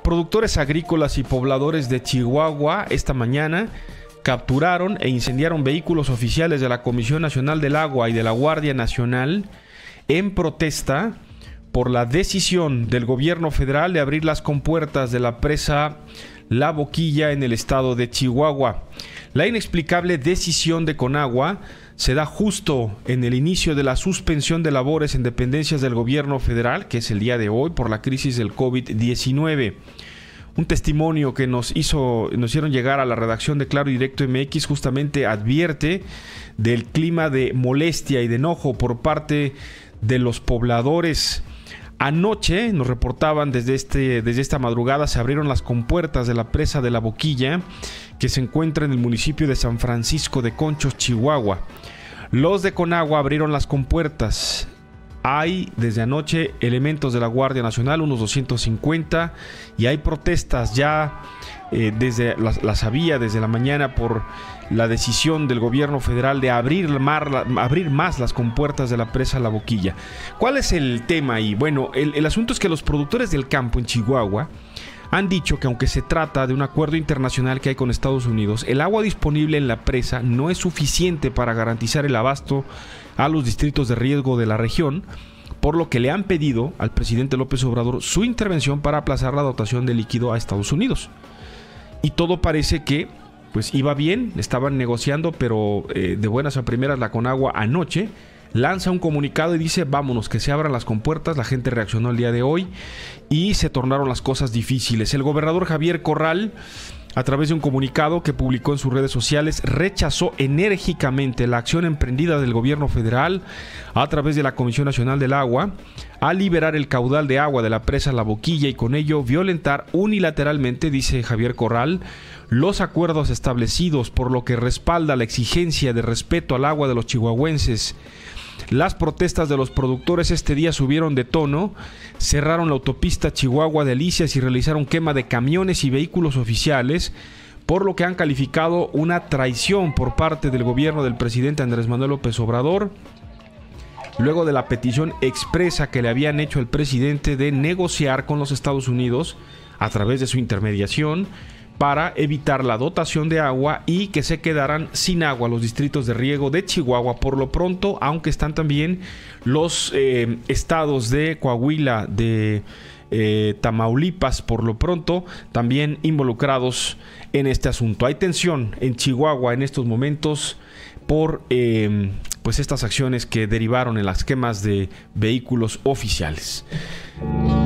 productores agrícolas y pobladores de Chihuahua esta mañana capturaron e incendiaron vehículos oficiales de la Comisión Nacional del Agua y de la Guardia Nacional en protesta por la decisión del gobierno federal de abrir las compuertas de la presa La Boquilla en el estado de Chihuahua. La inexplicable decisión de Conagua se da justo en el inicio de la suspensión de labores en dependencias del gobierno federal, que es el día de hoy, por la crisis del COVID-19. Un testimonio que nos hicieron llegar a la redacción de Claro y Directo MX justamente advierte del clima de molestia y de enojo por parte de los pobladores. Anoche nos reportaban desde esta madrugada se abrieron las compuertas de la presa de La Boquilla, que se encuentra en el municipio de San Francisco de Conchos, Chihuahua. Los de Conagua abrieron las compuertas. Hay desde anoche elementos de la Guardia Nacional, unos 250, y hay protestas ya las había desde la mañana por la decisión del gobierno federal de abrir más las compuertas de la presa La Boquilla. ¿Cuál es el tema ahí? Bueno, el asunto es que los productores del campo en Chihuahua han dicho que aunque se trata de un acuerdo internacional que hay con Estados Unidos, el agua disponible en la presa no es suficiente para garantizar el abasto a los distritos de riesgo de la región, por lo que le han pedido al presidente López Obrador su intervención para aplazar la dotación de líquido a Estados Unidos. Y todo parece que pues iba bien, estaban negociando, pero de buenas a primeras la Conagua anoche lanza un comunicado y dice vámonos, que se abran las compuertas. La gente reaccionó el día de hoy y se tornaron las cosas difíciles. El gobernador Javier Corral, a través de un comunicado que publicó en sus redes sociales, rechazó enérgicamente la acción emprendida del gobierno federal a través de la Comisión Nacional del Agua a liberar el caudal de agua de la presa La Boquilla y con ello violentar unilateralmente, dice Javier Corral, los acuerdos establecidos, por lo que respalda la exigencia de respeto al agua de los chihuahuenses. Las protestas de los productores este día subieron de tono, cerraron la autopista Chihuahua-Delicias y realizaron quema de camiones y vehículos oficiales, por lo que han calificado una traición por parte del gobierno del presidente Andrés Manuel López Obrador, luego de la petición expresa que le habían hecho al presidente de negociar con los Estados Unidos a través de su intermediación para evitar la dotación de agua y que se quedaran sin agua los distritos de riego de Chihuahua por lo pronto, aunque están también los estados de Coahuila, de Tamaulipas por lo pronto también involucrados en este asunto. Hay tensión en Chihuahua en estos momentos por pues estas acciones que derivaron en las quemas de vehículos oficiales.